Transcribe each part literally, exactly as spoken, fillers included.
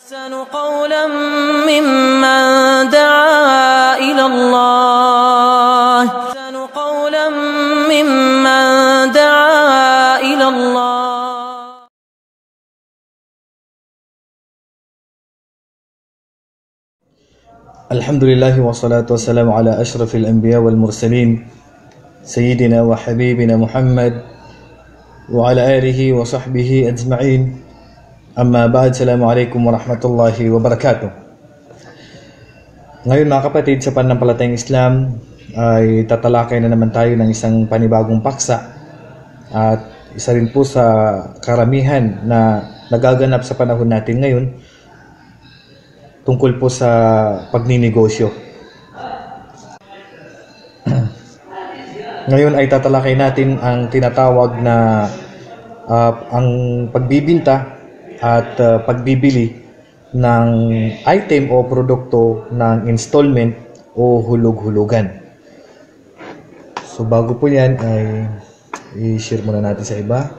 أحسن قولا ممن دعا إلى الله أحسن قولا ممن دعا إلى الله. الحمد لله والصلاة والسلام على أشرف الأنبياء والمرسلين سيدنا وحبيبنا محمد وعلى آله وصحبه أجمعين. Amma ba'd, Assalamualaikum warahmatullahi wabarakatuh. Ngayon mga kapatid, sa pananampalatayang Islam ay tatalakay na naman tayo ng isang panibagong paksa at isa rin po sa karamihan na nagaganap sa panahon natin ngayon tungkol po sa pagninegosyo. Ngayon ay tatalakay natin ang tinatawag na uh, ang pagbibinta at uh, pagbibili ng item o produkto ng installment o hulog-hulugan. So bago po yan ay i-share muna natin sa iba.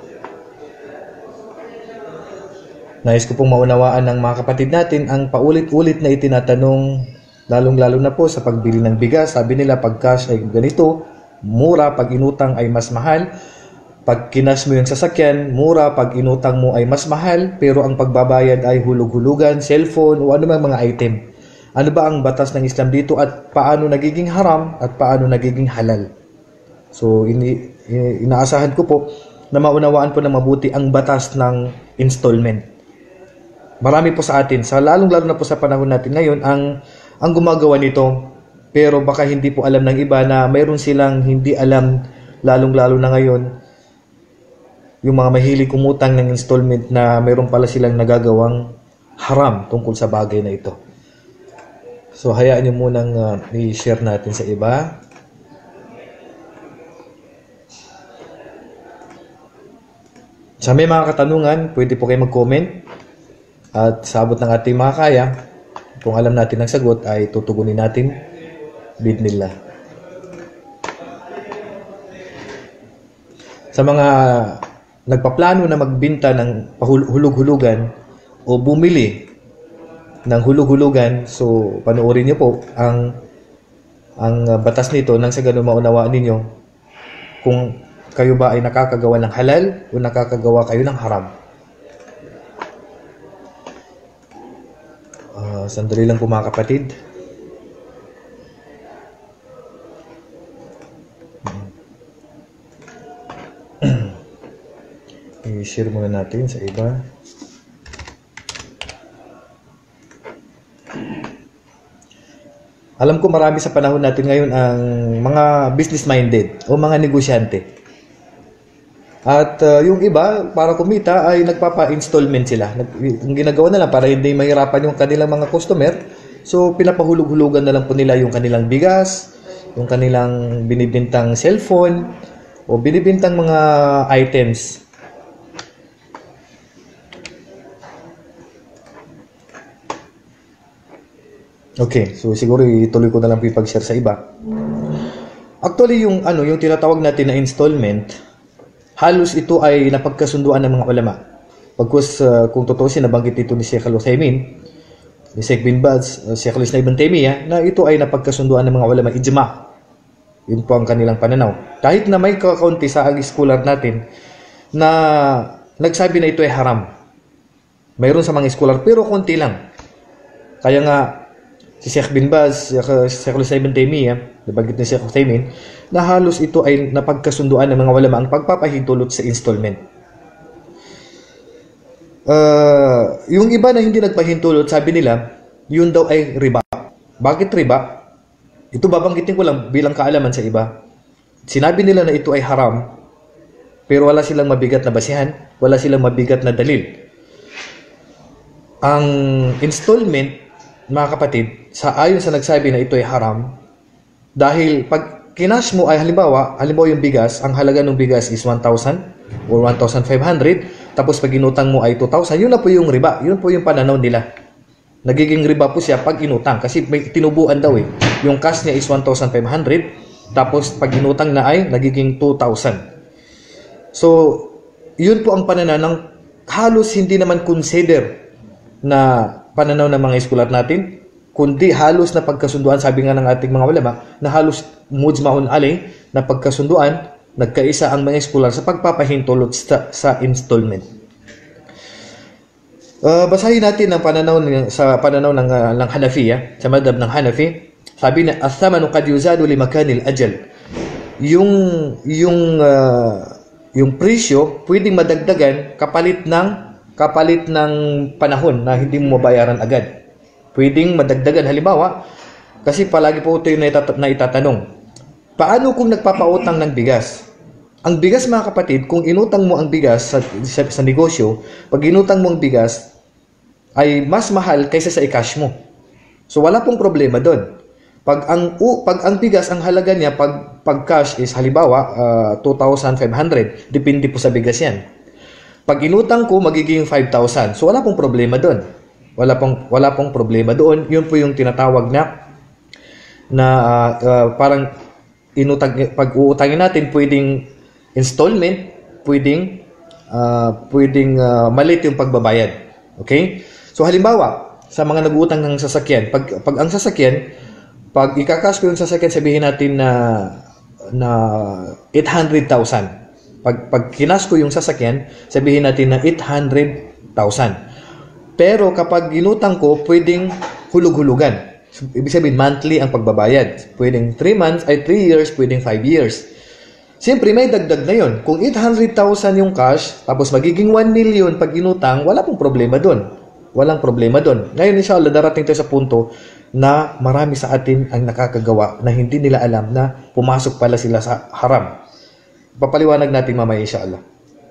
Nais ko pong maunawaan ng mga kapatid natin ang paulit-ulit na itinatanong, lalong-lalo na po sa pagbili ng bigas. Sabi nila pag cash ay ganito, mura, pag inutang ay mas mahal. Pag kinas mo yung sasakyan, mura. Pag inutang mo ay mas mahal, pero ang pagbabayad ay hulug-hulugan, cellphone o ano mang mga item. Ano ba ang batas ng Islam dito at paano nagiging haram at paano nagiging halal? So ini, inaasahan ko po na maunawaan po na mabuti ang batas ng installment. Marami po sa atin, sa lalong-lalo na po sa panahon natin ngayon, ang, ang gumagawa nito, pero baka hindi po alam ng iba na mayroon silang hindi alam, lalong-lalo na ngayon, yung mga mahilig kumutang ng installment na mayroon pala silang nagagawang haram tungkol sa bagay na ito. So hayaan nyo munang uh, i-share natin sa iba. Sa may mga katanungan, pwede po kayo mag-comment at sa abot ng ating mga kaya, kung alam natin ang sagot ay tutugunin natin bidnillah. Sa mga nagpaplano na magbinta ng hulug-hulugan o bumili ng hulug-hulugan, so panoorin niyo po ang ang batas nito nang sa ganun maunawaan ninyo kung kayo ba ay nakakagawa ng halal o nakakagawa kayo ng haram. Uh, sandali lang po mga kapatid. I-share muna natin sa iba. Alam ko marami sa panahon natin ngayon ang mga business-minded o mga negosyante. At uh, yung iba, para kumita, ay nagpapa-installment sila. Ang ginagawa na lang para hindi mahirapan yung kanilang mga customer, so pinapahulog-hulugan na lang po nila yung kanilang bigas, yung kanilang binibintang cellphone, o binibintang mga items. Okay, so siguro ituloy ko na lang pipag-share sa iba. Actually, yung ano, yung tinatawag natin na installment, halos ito ay napagkasunduan ng mga ulama. Pagkus uh, kung totoo siya nabanggit ito ni Sheikh Al-Uthaymin, ni Sheikh bin Baz, uh, Sheikh Al-Islam Ibn Taymiyyah, na ito ay napagkasunduan ng mga ulama, ijma. Yun po ang kanilang pananaw. Kahit na may kakaunti sa scholar natin na nagsabi na ito ay haram. Mayroon sa mga scholar, pero konti lang. Kaya nga, si Sheikh bin Baz, Sheikh Al-Islam Ibn Taymiyyah, nabanggit ni Sheikh Uthaymin, na halos ito ay napagkasunduan ng mga ulama ang pagpapahintulot sa installment. Uh, yung iba na hindi nagpahintulot, sabi nila, yun daw ay riba. Bakit riba? Ito babanggitin ko lang bilang kaalaman sa iba. Sinabi nila na ito ay haram, pero wala silang mabigat na basihan, wala silang mabigat na dalil. Ang installment, mga kapatid, sa ayon sa nagsabi na ito ay haram, dahil pag kinash mo ay halimbawa, halimbawa yung bigas, ang halaga ng bigas is one thousand or one thousand five hundred, tapos pag inutang mo ay two thousand, yun na po yung riba, yun po yung pananaw nila. Nagiging riba po siya pag inutang, kasi may tinubuan daw eh. Yung cash niya is one thousand five hundred, tapos pag inutang na ay nagiging two thousand. So, yun po ang pananaw ng halos hindi naman consider na pananaw ng mga eskulat natin, kundi halos na pagkasunduan, sabi nga ng ating mga ulama, na halos mujma'un alay, na pagkasunduan, nagkaisa ang mga eskular sa pagpapahintulot sa, sa installment. Uh, basahin natin ang pananaw ng, sa pananaw ng, uh, ng Hanafiya, sa madhab ng Hanafi. Sabi na, "Ath-thamanu qad yuzadu li makanil ajal." Yung yung uh, yung presyo pwedeng madagdagan kapalit ng kapalit ng panahon na hindi mo mabayaran agad. Pwedeng madagdagan, halimbawa, kasi palagi po ito yung na itatanong. Paano kung nagpapautang ng bigas? Ang bigas, mga kapatid, kung inutang mo ang bigas sa, sa, sa negosyo, pag inutang mo ang bigas, ay mas mahal kaysa sa i-cash mo. So, wala pong problema doon. Pag ang, uh, pag ang bigas, ang halaga niya, pag, pag cash is, halimbawa, uh, two thousand five hundred. Depende po sa bigas yan. Pag inutang ko, magiging five thousand. So, wala pong problema doon. Wala pong, wala pong problema doon. Yun po yung tinatawag na, na uh, uh, parang, inutang, pag uutangin natin, pwedeng installment, pwedeng uh, pwedeng uh, malit yung pagbabayad. Okay? So halimbawa, sa mga nag-uutang ng sasakyan, pag pag ang sasakyan, pag ikakas ko yung sasakyan, sabihin natin na na eight hundred thousand. Pag pag kinas ko yung sasakyan, sabihin natin na eight hundred thousand. Pero kapag inutang ko, pwedeng hulug-hulugan. So, ibig sabihin, monthly ang pagbabayad. Pwedeng three months, ay three years, pwedeng five years. Siyempre, may dagdag na yun. Kung eight hundred thousand yung cash, tapos magiging one million pag inutang, wala pong problema doon. Walang problema doon. Ngayon, inshallah, darating tayo sa punto na marami sa atin ang nakakagawa na hindi nila alam na pumasok pala sila sa haram. Papaliwanag natin mamaya, inshallah.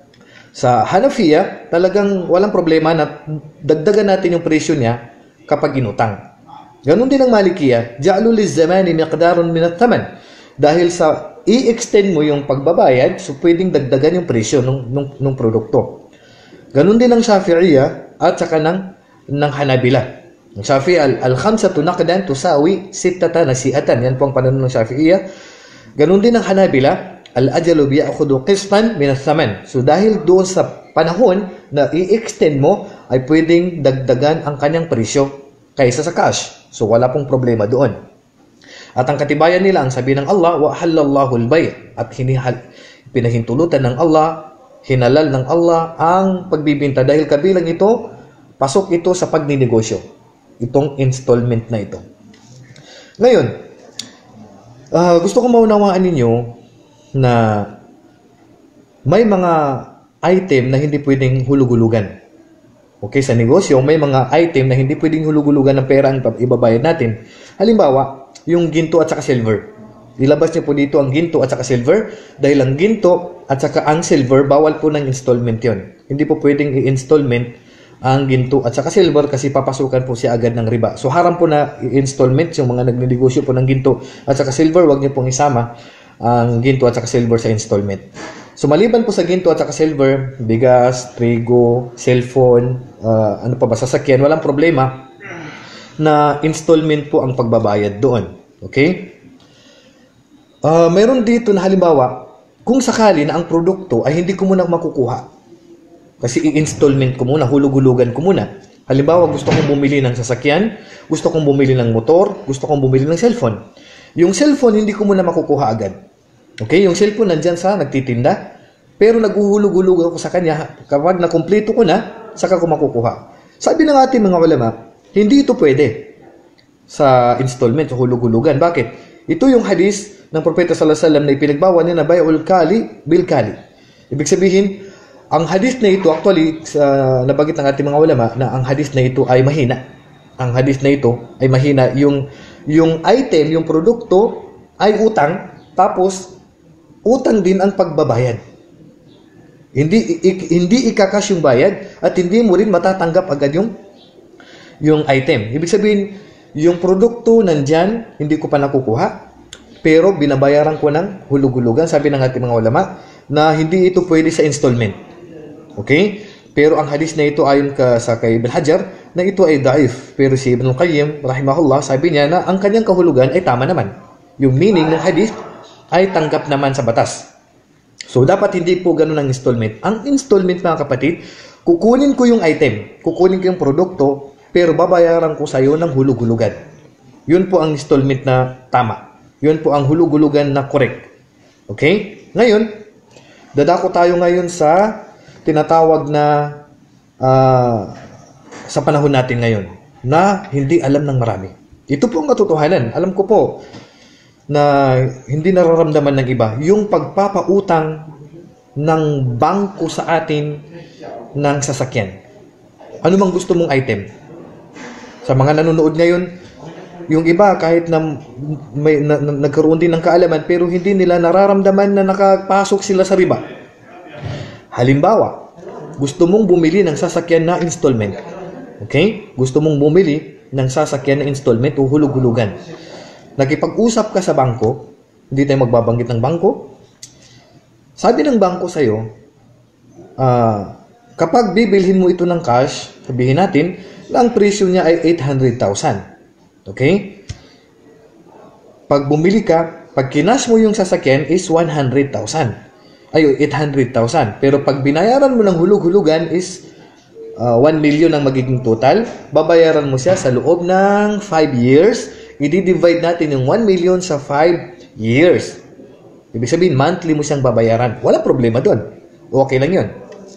Sa Hanafiya, talagang walang problema na dagdagan natin yung presyo niya kapag inutang. Ganun din ang Malikiya, ja'lu liz-zamani miqdarun min ath-thaman. Dahil sa i-extend mo yung pagbabayad, so pwedeng dagdagan yung presyo ng nung, nung produkto. Ganun din ang Shafi'iyya at saka ng ng Hanabila. Ang Shafi'i, al-khamsatu naqdan tusawi sittata nasi'atan. Yan po ang pananaw ng Shafi'iyya. Ganun din ang Hanabila, al-ajalu bi'akhudhu qistan min ath-thaman. So dahil doon sa panahon na i-extend mo, ay pwedeng dagdagan ang kanyang presyo kaysa sa cash. So, wala pong problema doon. At ang katibayan nila, ang sabi ng Allah, wa halallahu al-bay', at hinihal, pinahintulutan ng Allah, hinalal ng Allah ang pagbibinta. Dahil kabilang ito, pasok ito sa pagninegosyo. Itong installment na ito. Ngayon, uh, gusto ko maunawaan ninyo na may mga item na hindi pwedeng hulug-hulugan. Okay, sa negosyo, may mga item na hindi pwedeng hulug-hulugan ng pera ang ibabayad natin. Halimbawa, yung ginto at saka silver. Ilabas niyo po dito ang ginto at saka silver dahil ang ginto at saka ang silver, bawal po ng installment yon. Hindi po pwedeng i-installment ang ginto at saka silver kasi papasukan po siya agad ng riba. So, haram po na i-installment yung mga nagnegosyo po ng ginto at saka silver. Huwag niyo pong isama ang ginto at saka silver sa installment. So, maliban po sa ginto at saka silver, bigas, trigo, cellphone, uh, ano pa ba, sasakyan, walang problema na installment po ang pagbabayad doon. Okay? Uh, meron dito na halimbawa, kung sakali na ang produkto ay hindi ko muna makukuha, kasi i-installment ko muna, hulug-hulugan ko muna. Halimbawa, gusto kong bumili ng sasakyan, gusto kong bumili ng motor, gusto kong bumili ng cellphone. Yung cellphone, hindi ko muna makukuha agad. Okay, yung cellphone nandyan sa nagtitinda, pero naguhulog-hulog ako sa kanya. Kapag nakumpleto ko na, saka ko makukuha. Sabi ng ating mga ulama, hindi ito pwede sa installment, sa hulog-hulugan. Bakit? Ito yung hadis ng Propeta sallallahu alaihi wasallam na ipinagbawal niya na bay'ul kali bil kali. Ibig sabihin, ang hadis na ito, actually, sa, nabanggit ng ating mga ulama, na ang hadis na ito ay mahina. Ang hadis na ito ay mahina. Yung, yung item, yung produkto, ay utang, tapos, utang din ang pagbabayad. Hindi i, hindi ikakas yung bayad at hindi mo rin matatanggap agad yung yung item. Ibig sabihin, yung produkto nandyan, hindi ko pa nakukuha, pero binabayaran ko ng hulug-hulugan. Sabi ng ating mga ulama na hindi ito pwede sa installment. Okay? Pero ang hadis na ito ayon ka sa kay Ibn Hajar na ito ay daif. Pero si Ibn Qayyim, rahimahullah, sabi niya na ang kanyang kahulugan ay tama naman. Yung meaning ng hadis ay tanggap naman sa batas. So, dapat hindi po ganun ang installment. Ang installment, mga kapatid, kukunin ko yung item, kukunin ko yung produkto, pero babayaran ko sa'yo ng hulug-hulugan. Yun po ang installment na tama. Yun po ang hulug-hulugan na correct. Okay? Ngayon, dadako tayo ngayon sa tinatawag na uh, sa panahon natin ngayon na hindi alam ng marami. Ito po ang katotohanan. Alam ko po na hindi nararamdaman ng iba yung pagpapautang ng bangko sa atin ng sasakyan. Ano mang gusto mong item. Sa mga nanonood ngayon, yung iba kahit na, may, na, na nagkaroon din ng kaalaman pero hindi nila nararamdaman na nakapasok sila sa riba. Halimbawa, gusto mong bumili ng sasakyan na installment. Okay? Gusto mong bumili ng sasakyan na installment o hulug-hulugan. Nakipag-usap ka sa bangko, hindi tayo magbabanggit ng bangko. Sabi ng bangko sa'yo, uh, kapag bibilhin mo ito ng cash, sabihin natin, na ang presyo niya ay eight hundred thousand. Okay? Pag bumili ka, pag kinash mo yung sasakyan is one hundred thousand. Ay, eight hundred thousand. Pero pag binayaran mo ng hulug-hulugan is uh, one million ang magiging total. Babayaran mo siya sa loob ng five years. I-divide natin yung one million sa five years. Ibig sabihin, monthly mo siyang babayaran. Wala problema doon. Okay lang yun.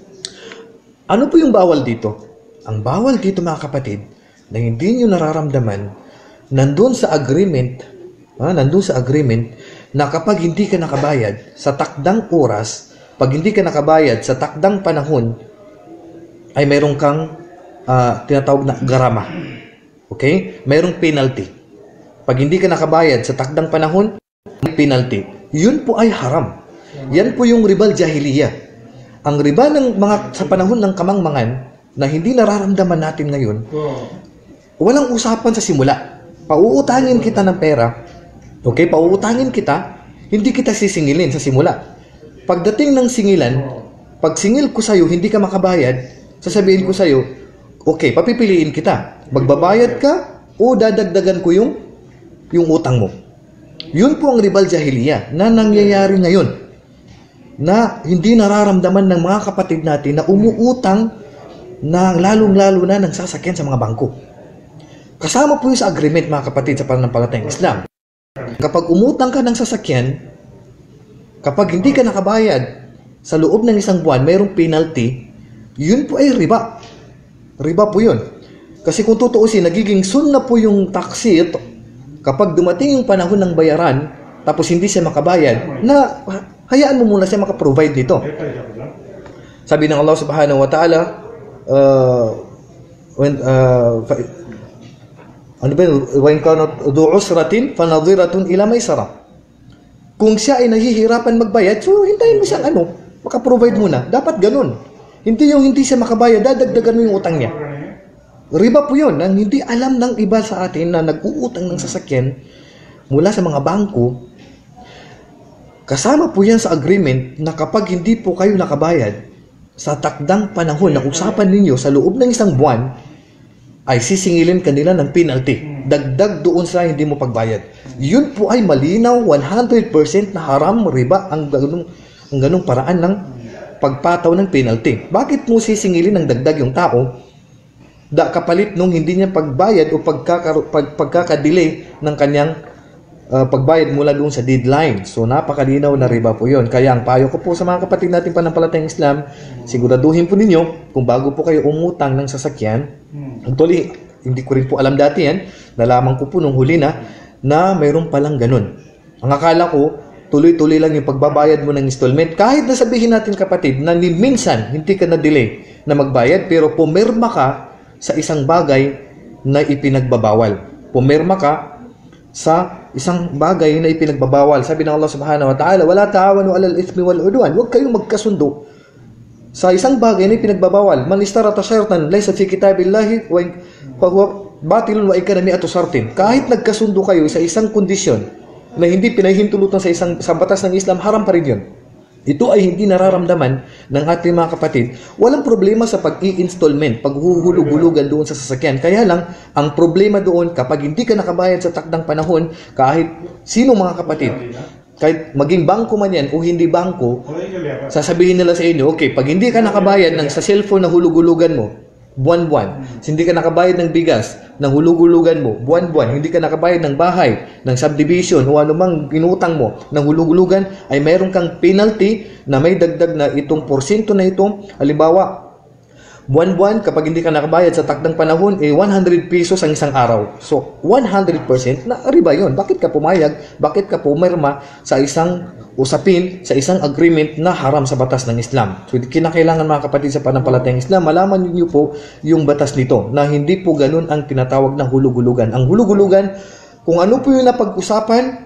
Ano po yung bawal dito? Ang bawal dito, mga kapatid, na hindi nyo nararamdaman, nandun sa agreement, ha, nandun sa agreement, na kapag hindi ka nakabayad sa takdang oras, pag hindi ka nakabayad sa takdang panahon, ay mayroon kang uh, tinatawag na garama. Okay? Mayroong penalty. Pag hindi ka nakabayad sa takdang panahon, may penalty. Yun po ay haram. Yan po yung ribal jahiliya. Ang riba ng mga sa panahon ng kamangmangan na hindi nararamdaman natin ngayon, walang usapan sa simula. Pauutangin kita ng pera, okay, pauutangin kita, hindi kita sisingilin sa simula. Pagdating ng singilan, pag singil ko sa'yo, hindi ka makabayad, sasabihin ko sa'yo, okay, papipiliin kita. Magbabayad ka o dadagdagan ko yung, yung utang mo. Yun po ang ribal jahiliya na nangyayari ngayon na hindi nararamdaman ng mga kapatid natin na umuutang na lalong-lalo na ng sasakyan sa mga bangko. Kasama po yung sa agreement, mga kapatid, sa pananampalatayang Islam. Kapag umutang ka ng sasakyan, kapag hindi ka nakabayad sa loob ng isang buwan, mayroong penalty, yun po ay riba. Riba po yun. Kasi kung tutuusin, nagiging sunna po yung taksit kapag dumating yung panahon ng bayaran, tapos hindi siya makabayad, na hayaan mo muna siya makaprovide nito. Sabi ng Allah subhanahu wa ta'ala, uh, when, uh, fa, ano ba yun? When kanot du usratin, fanadhiratun ila maysara. Kung siya ay nahihirapan magbayad, so hintayin mo siyang ano, makaprovide muna. Dapat ganun. Hindi yung hindi siya makabayad, dadagdagan mo yung utang niya. Riba po yun, nang hindi alam ng iba sa atin na nag-uutang ng sasakyan mula sa mga bangko. Kasama po yan sa agreement na kapag hindi po kayo nakabayad sa takdang panahon na usapan ninyo sa loob ng isang buwan, ay sisingilin kanila ng penalty. Dagdag doon sa hindi mo pagbayad. Yun po ay malinaw, one hundred percent na haram, riba, ang ganung, ang ganung paraan ng pagpataw ng penalty. Bakit mo sisingilin ng dagdag yung tao da kapalit nung hindi niya pagbayad o pagkaka, pag, pagkakadelay ng kanyang uh, pagbayad mula doon sa deadline? So napakalinaw na riba po yun. Kaya ang payo ko po sa mga kapatid natin pananampalatayang Islam, siguraduhin po ninyo kung bago po kayo umutang ng sasakyan. Actually, hindi ko rin po alam dati yan, nalaman ko po nung huli na na mayroon palang ganun. Ang akala ko, tuloy-tuloy lang yung pagbabayad mo ng installment. Kahit na sabihin natin, kapatid, na ni minsan hindi ka na-delay na magbayad, pero pumirma ka sa isang bagay na ipinagbabawal. Pumirma ka sa isang bagay na ipinagbabawal. Sabi ng Allah subhanahu wa ta'ala, wala ta'awanu alal ithmi wal udwan. Huwag kayong magkasundo sa isang bagay na ipinagbabawal. Man istarata syartan laysa fi kitabillahi wa huwa batilun wa ikana mi'atu shartin. Kahit nagkasundo kayo sa isang kondisyon na hindi pinahintulutan sa isang sa batas ng Islam, haram pa rin yun. Ito ay hindi nararamdaman ng ating mga kapatid. Walang problema sa pag-i-installment, paghuhulug-hulugan doon sa sasakyan. Kaya lang, ang problema doon, kapag hindi ka nakabayad sa takdang panahon, kahit sino mga kapatid, kahit maging bangko man yan o hindi bangko, sasabihin nila sa inyo, okay, pag hindi ka nakabayad ng sa cellphone na hulug-hulugan mo, buwan-buwan. Hindi ka nakabayad ng bigas, ng hulug-hulugan mo, buwan-buwan. Hindi ka nakabayad ng bahay, ng subdivision, o anumang inutang mo, ng hulug-hulugan, ay mayroon kang penalty na may dagdag na itong porsyento na ito. Halimbawa, buwan-buwan, kapag hindi ka nakabayad sa takdang panahon, eh one hundred pesos ang isang araw. So, one hundred percent na riba yun. Bakit ka pumayag? Bakit ka pumirma sa isang usapin, sa isang agreement na haram sa batas ng Islam? So, kinakailangan mga kapatid sa panampalatayang Islam, malaman niyo po yung batas nito, na hindi po ganun ang tinatawag ng hulug-hulugan. Ang hulug-hulugan, kung ano po yung napag-usapan,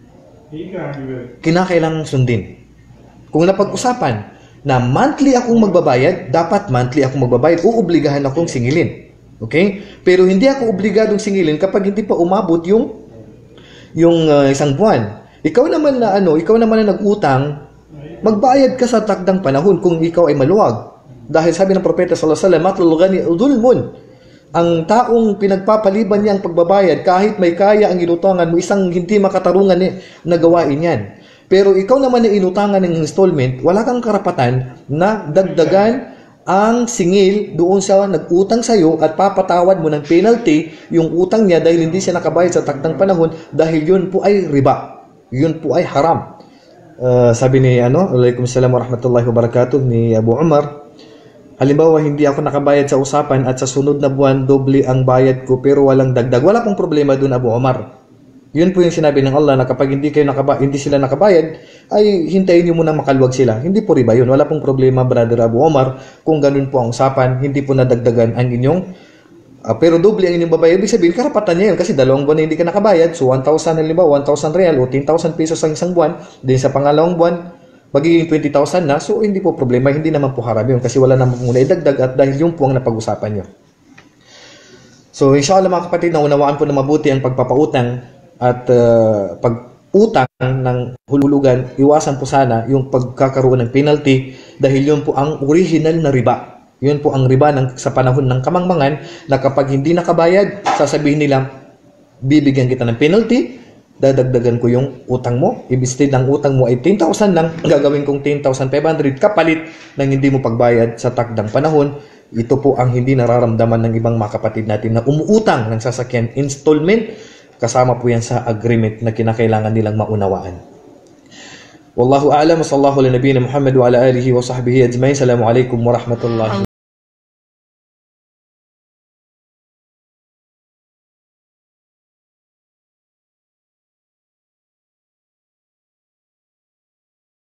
kinakailangan sundin. Kung napag-usapan na monthly akong magbabayad, dapat monthly akong magbabayad, uobligahan akong singilin. Okay? Pero hindi ako obligadong singilin kapag hindi pa umabot yung yung uh, isang buwan. Ikaw naman na ano, ikaw naman na nag-utang, magbayad ka sa takdang panahon kung ikaw ay maluwag. Dahil sabi ng propeta sallallahu alaihi wasallam, matlul ghani dhulmun. Ang taong pinagpapaliban niya ang pagbabayad, kahit may kaya ang inutangan mo, isang hindi makatarungan ni na gawain yan. Pero ikaw naman na inutangan ng installment, wala kang karapatan na dagdagan ang singil doon sa nag-utang sa iyo at papatawad mo ng penalty yung utang niya dahil hindi siya nakabayad sa takdang panahon, dahil yun po ay riba. Yun po ay haram. Uh, sabi ni ano, Waalaikumsalam warahmatullahi wabarakatuh, ni Abu Umar, halimbawa hindi ako nakabayad sa usapan at sa sunod na buwan doble ang bayad ko pero walang dagdag. Wala pong problema doon, Abu Umar. Yun po yung sinabi ng Allah na kapag hindi kayo nakaba hindi sila nakabayad, ay hintayin niyo muna makaluwag sila. Hindi po riba yun. Wala pong problema, Brother Abu Omar, kung ganun po ang usapan, hindi po nadagdagan ang inyong, uh, pero doble ang inyong babayad. Ibig sabihin, karapatan niya yun kasi dalawang buwan na hindi ka nakabayad. So, one thousand, halimbawa, one thousand real o ten thousand pesos ang isang buwan. Din sa pangalawang buwan, magiging twenty thousand na. So, hindi po problema. Hindi naman po haram yun kasi wala naman po muna idagdag at dahil yung po ang napag-usapan niyo. So, inshallah mga kapatid, naunawaan po na mabuti ang pagpapautang at uh, pag-utang ng hululugan, iwasan po sana yung pagkakaroon ng penalty dahil yun po ang original na riba. Yun po ang riba ng, sa panahon ng kamangmangan na kapag hindi nakabayad, sasabihin nila, bibigyan kita ng penalty, dadagdagan ko yung utang mo. Ibig ng utang mo ay ten thousand lang, gagawin kong ten thousand five hundred kapalit ng hindi mo pagbayad sa takdang panahon. Ito po ang hindi nararamdaman ng ibang mga kapatid natin na umuutang ng sasakyan installment. Kasama po yan sa agreement na kinakailangan nilang maunawaan. Wallahu a'lam, sallallahu ala nabiyina Muhammad wa ala alihi wa sahbihi ajma'in. Assalamu alaikum warahmatullahi